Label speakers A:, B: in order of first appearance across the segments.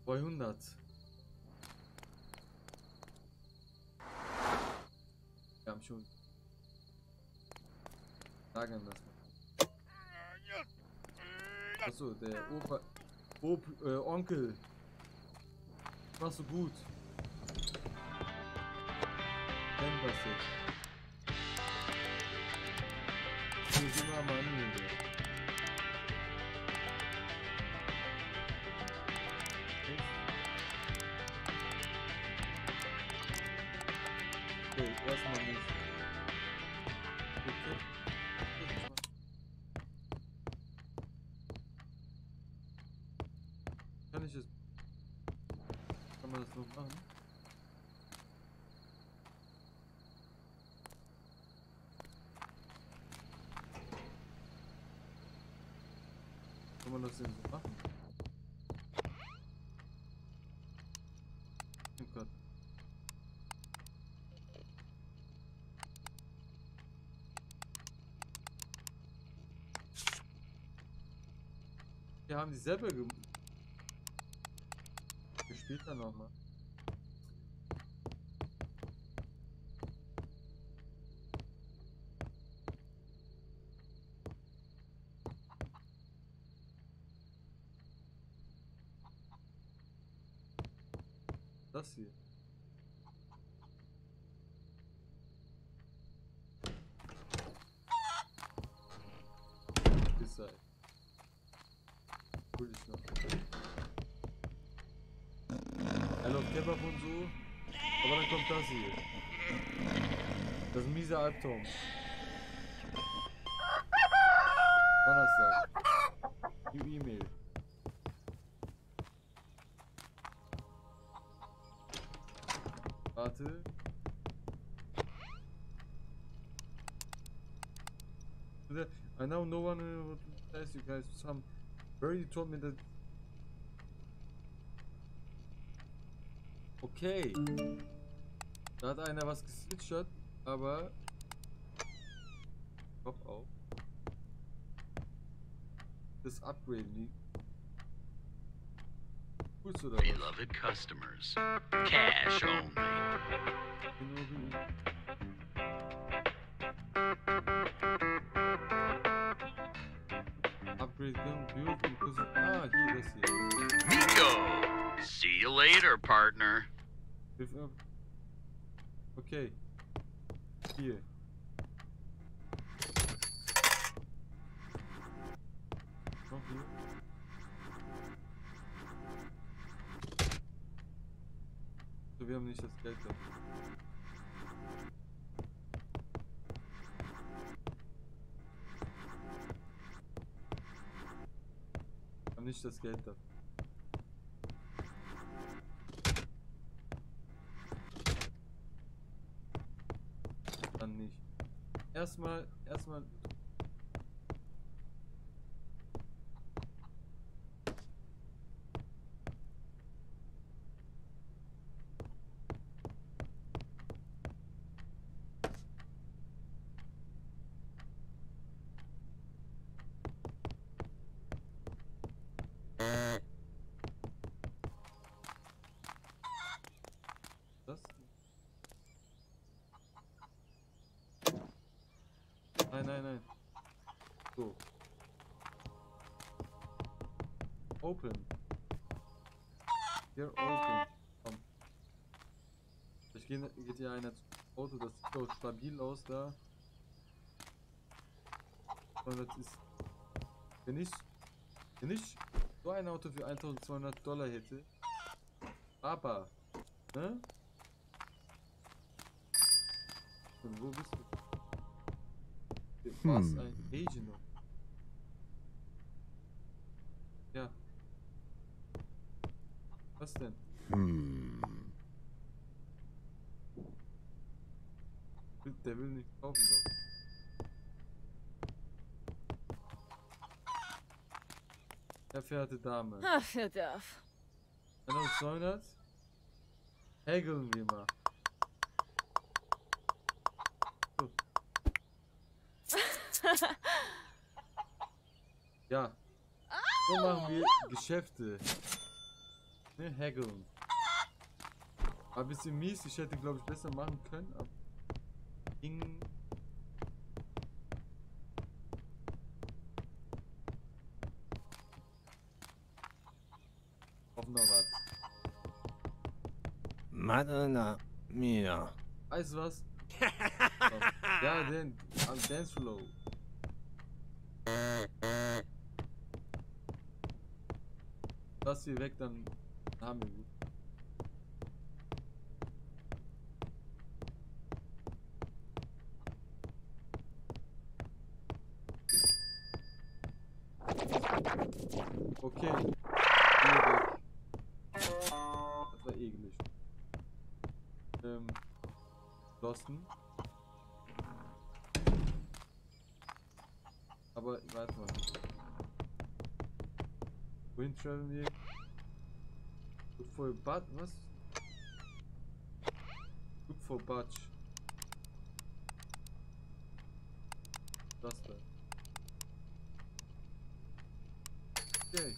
A: 200. Wir haben schon. Sagen das mal. Achso, der Opa. Onkel. Machst du gut. Kenn das jetzt. Wir sind am Ende. Okay, erstmal nicht. Okay. Kann ich es? Kann man das noch machen? Kann man das denn so machen? Oh Gott. Wir haben die selber gespielt dann nochmal. Das hier. Ist halt. Cool ist noch. I love Kebab und so. Aber dann kommt das hier. Das ist ein mieser Albtraum. Donnerstag. New E-Mail. Warte. I know no one would ask you guys some. Barry told me that. Okay. Da hat einer was geswitcht, aber. Kopf auf. Das Upgrade liegt. Gut oder was?
B: Beloved customers. Cash only.
A: Upgrade gun build because of, hier das hier.
B: Nico! See you later, partner.
A: Okay. Hier. Noch hier. So, wir haben nicht das Geld dafür. Wir haben nicht das Geld dafür. Dann nicht. Erstmal. Das? Nein. So. Open. Hier open. Komm. Ich geht hier einer zum Auto, das sieht doch stabil aus da. Und das ist. Wenn ich so ein Auto für $1200 hätte. Aber. Ne? Und wo bist du? Was ein Agent. Ja. Was denn? Der will nicht kaufen, doch. Der verehrte Dame.
C: Ach, er darf.
A: 1200? Häkeln wir mal. So. Ja. So machen wir Geschäfte. Ne, haggeln. War ein bisschen mies, ich hätte glaube ich besser machen können, aber ging. Hoffen wir was.
C: Madonna mia.
A: Weißt du was? Oh. Ja, den am Dance Flow. Lass sie weg, dann haben wir gut. Okay. Geh weg. Das war eklig. Losten. Aber warte mal. Wohin traveln wir? Good for Bud, was? Good for Butch. Das da. Okay.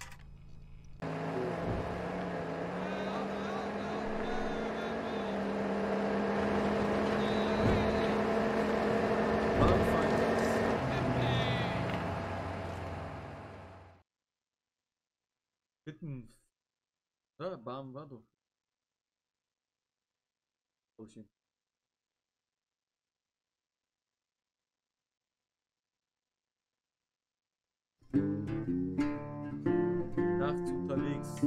A: Bitten. Ja, Barm war doch. Oh shit. Nachts unterwegs.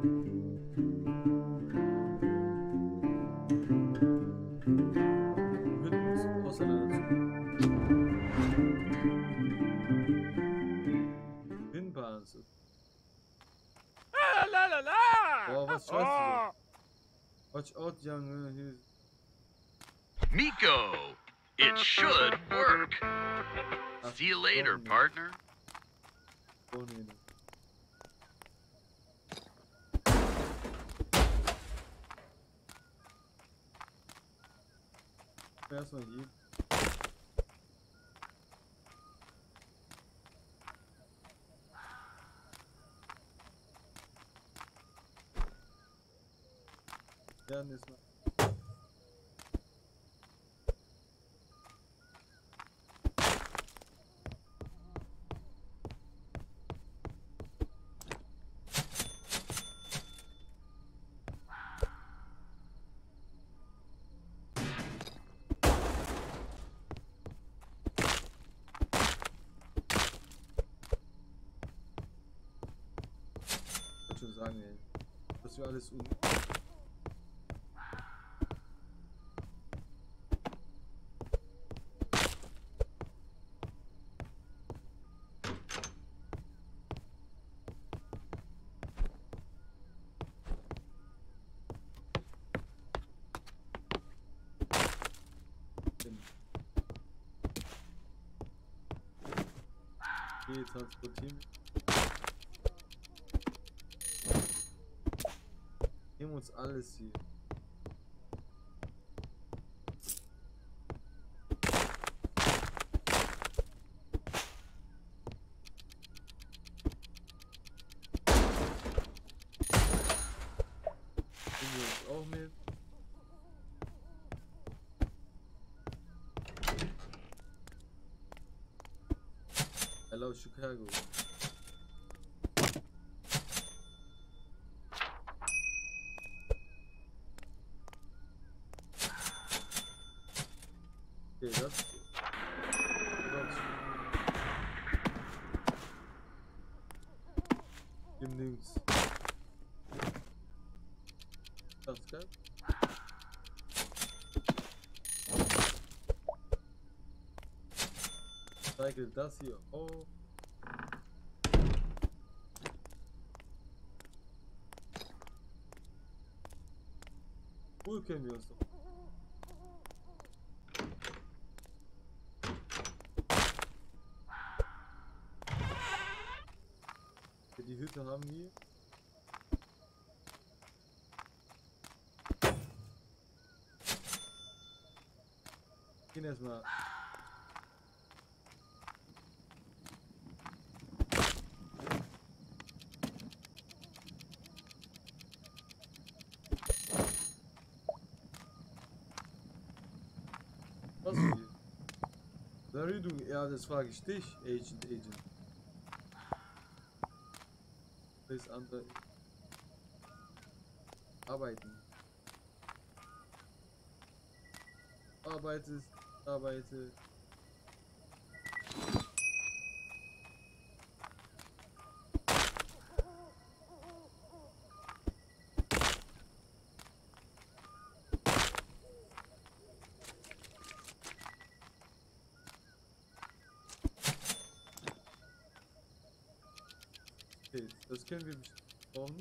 A: Hütten auseinanderzunehmen. Hinbahn.
C: La la la!
A: Boah, was schreibst du so? Watch out, Junge.
B: Miko, it should work. See you later, partner.
A: Oh, nee, nee. Erstmal hier. Ja, nächstes Mal. Ich wollte schon sagen, ey. Das wir alles Okay, transportieren. Nehmen uns alles hier. Nehmen wir uns auch mit. Hello, Chicago. Okay, das. Im links. Das geil. Zeige das hier. Oh. Cool kennen wir uns doch. Die Hütte haben wir. Gehen erstmal. Was are you doing? Ja, das frage ich dich, Agent. Das andere. Arbeiten. Arbeite. Okay, das können wir brauchen.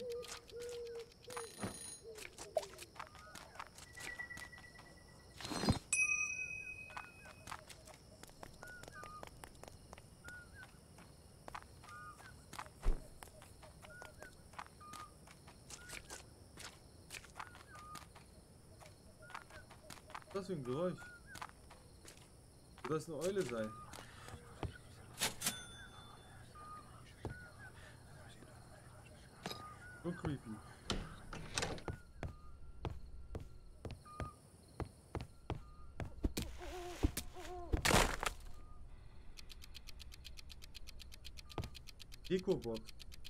A: Was für ein Geräusch? Soll das eine Eule sein? So creepy. Dekobox.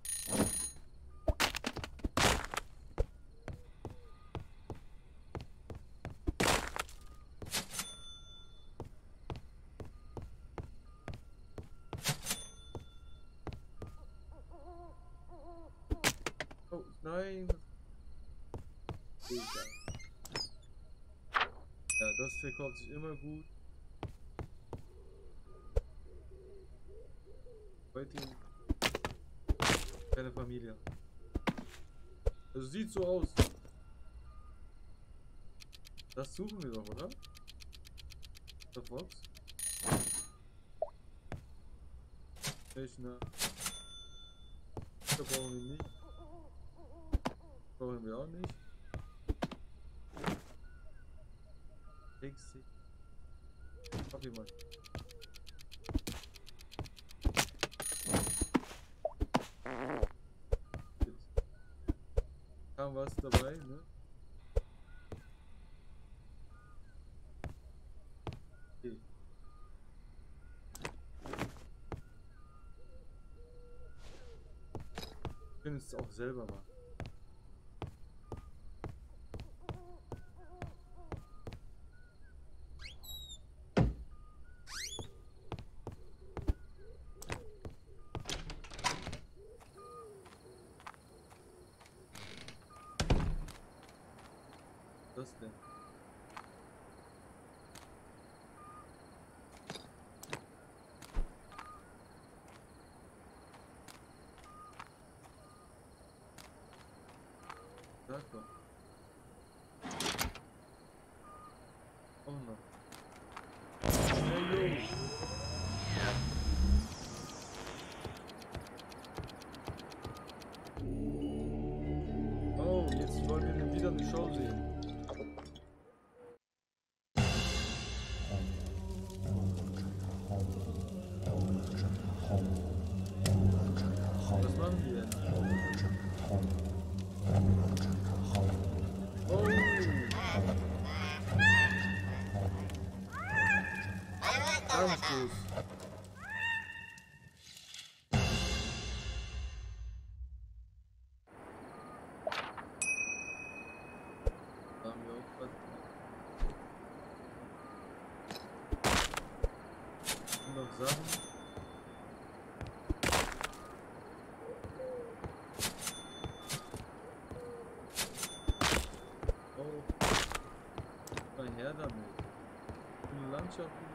A: Oh, nein. Egal. Ja, das verkauft sich immer gut. Heute keine Familie. Also sieht so aus. Das suchen wir doch, oder? Der Fox. Rechner. Da brauchen wir nicht. Brauchen wir auch nicht. 60. Kaffee mal. Kam was dabei, ne? Okay. Wir können es auch selber machen. Was denn? Sag doch. Oh no. Hey yo! Oh, jetzt wollen wir wieder eine Show sehen. Was machen die denn? Oh! Armfuß. Da haben wir auch was. Und noch Sachen. Oh, mal her damit. Schöne Landschaften.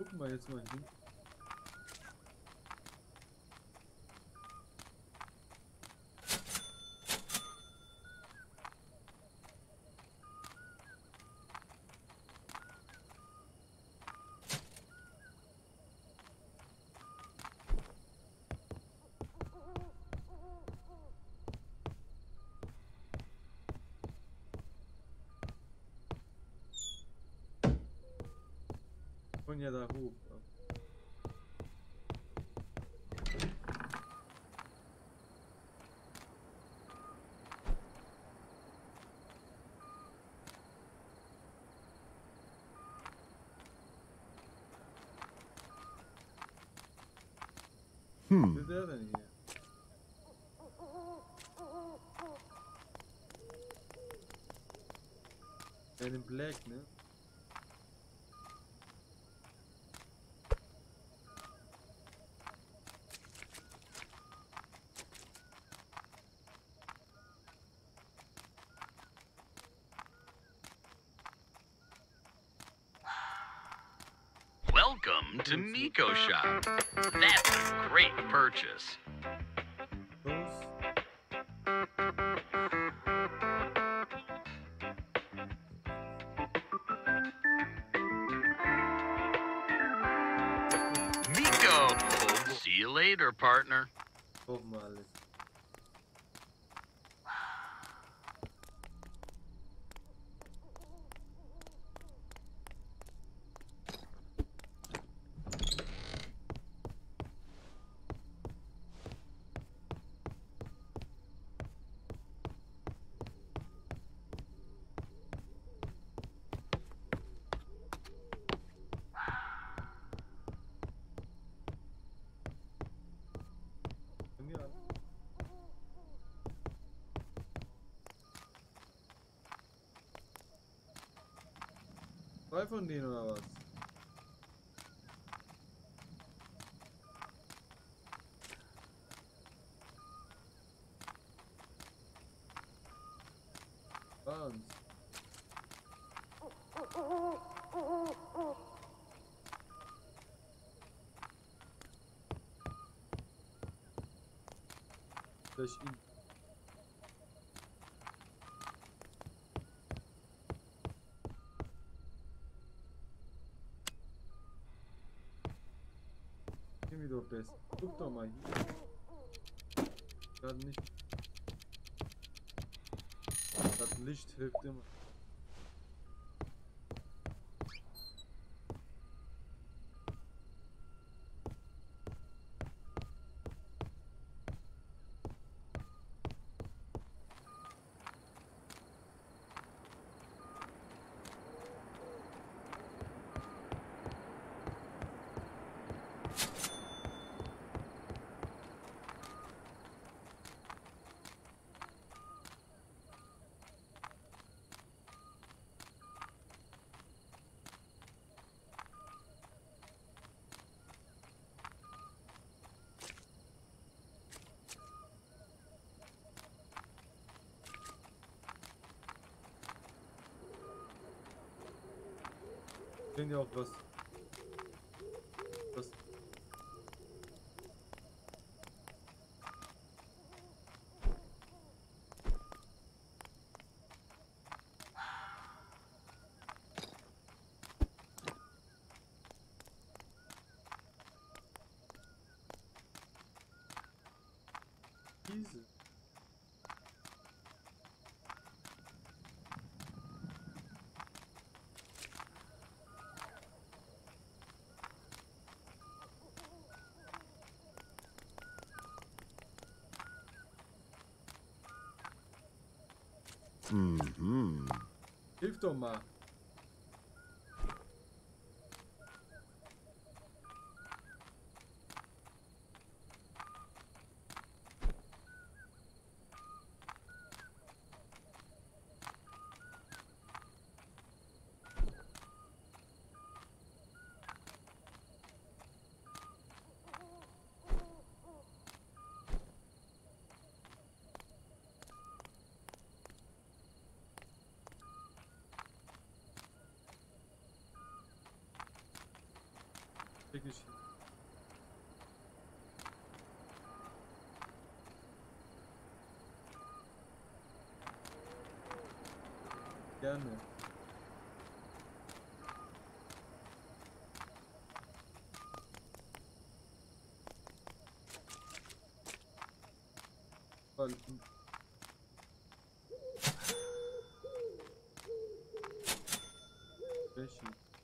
A: Gucken wir jetzt mal hin. Von ja da hoch. Was will der denn hier? Man in Black, ne?
B: Welcome to Miko Shop. That's a great purchase.
A: Los.
B: Miko! See you later, partner.
A: Hoffen wir alles. Ja. Zwei von denen oder was? Was? Durch ihn. Geh doch best. Guck doch mal hier. Gerade nicht. Das Licht hilft immer. Sehen ja auch was. Was? Diese.
C: Mhm.
A: Hilf doch mal. gerne. Weil, welche?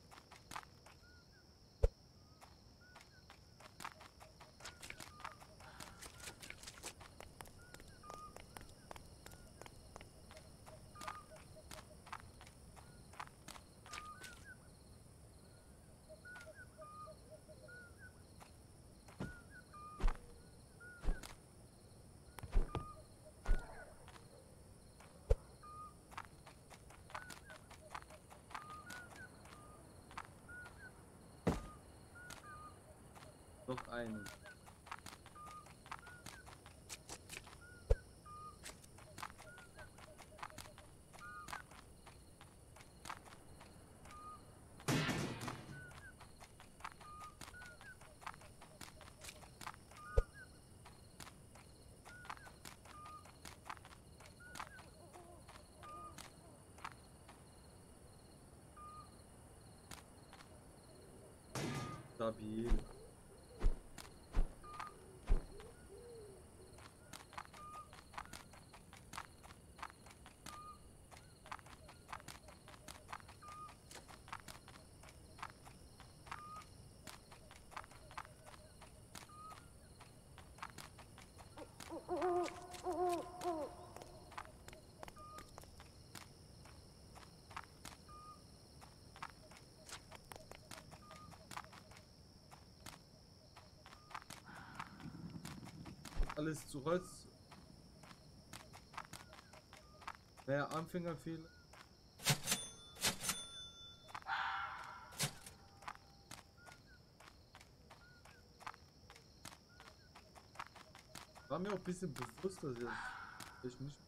A: Noch einen. Stabil. Alles zu Holz. Naja, Anfängerfehler. War mir auch ein bisschen bewusst, dass ich nicht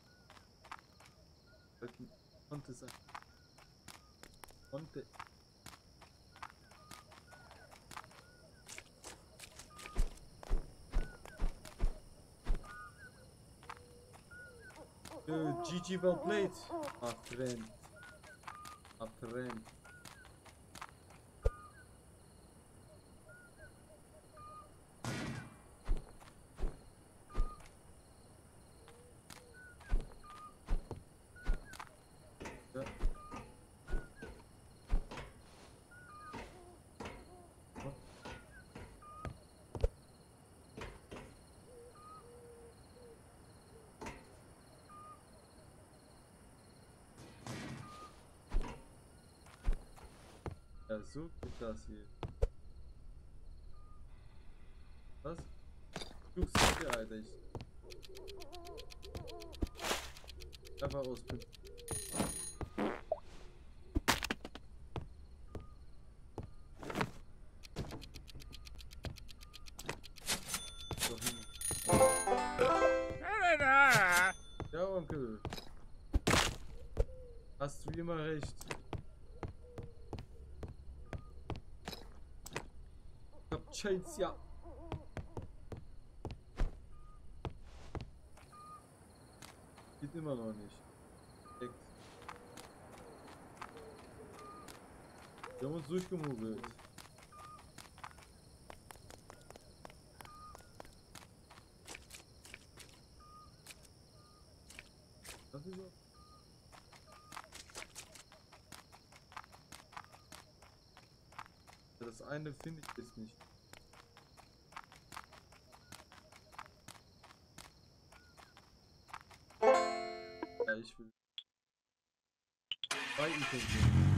A: konnte sein. Konnte. GG well played, my friend. My friend. Ja. Ja, so geht das hier. Was? Du sicher, Alter. Einfach auspimpen. So hin. Ja, Onkel. Hast du immer recht. Ich hab Chains, ja. Geht immer noch nicht. Echt. Wir haben uns durchgemogelt. Das ist so. Das eine finde ich jetzt nicht. Ja, ich will. 2 Items.